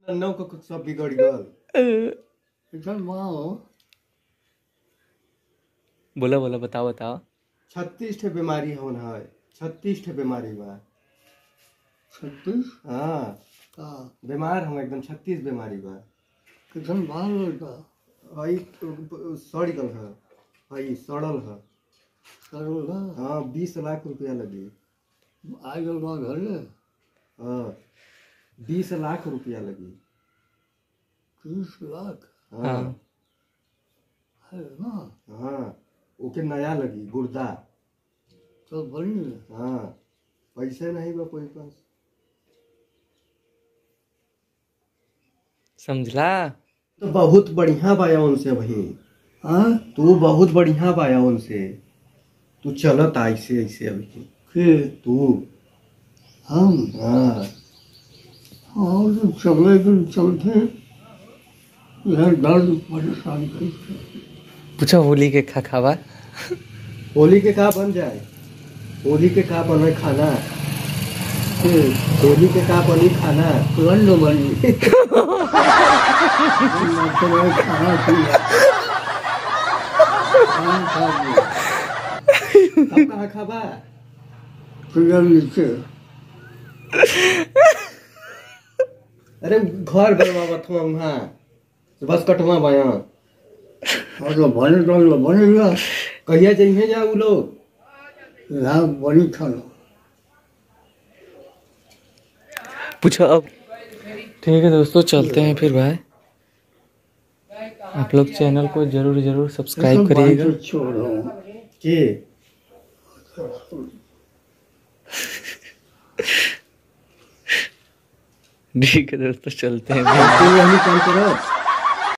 नौ को कुछ सब बिगड़ गल। इधर माओ बोला बोला बताओ बताओ। 36 ठे बीमारी होन है, 36 ठे बीमारी बा। 36 हाँ का बीमार हम एकदम 36 बीमारी बा। किधर बाल का हई सड़ गल है, हई सड़ल है। सरोला हाँ 20 लाख रुपया लगी। आ गल बा घरे हाँ 20 लाख रुपया लगी। 30 लाख हाँ है ना। हाँ ओके नया लगी गुर्दा। तो बड़ी हाँ पैसे नहीं बा कोई पास। समझला। तो बहुत बढ़िया बाया उनसे भाई। हाँ तू बहुत बढ़िया बाया उनसे। तू चलत ऐसे ऐसे अभी के तू। हम हाँ और तो चले दिन चलते यह दर्द परेशान करते। पूछा होली के खा खावा। होली के का बन जाए, होली के का बने खाना, के होली के का बनी खाना। लंड बनी खाना पीना अब कहाँ खाबा। फिर नीचे अरे घर बनवावत हुआ वहाँ बस कटवा बया। और तो बने तो बनेगा कहिया जइहे जा उ लोग। यहाँ बनी खाना। पूछो अब। ठीक है दोस्तों चलते हैं फिर भाई। आप लोग चैनल को जरूर सब्सक्राइब करिएगा। छोड़ो के ठीक है दोस्तों चलते हैं। तू यही काम करो।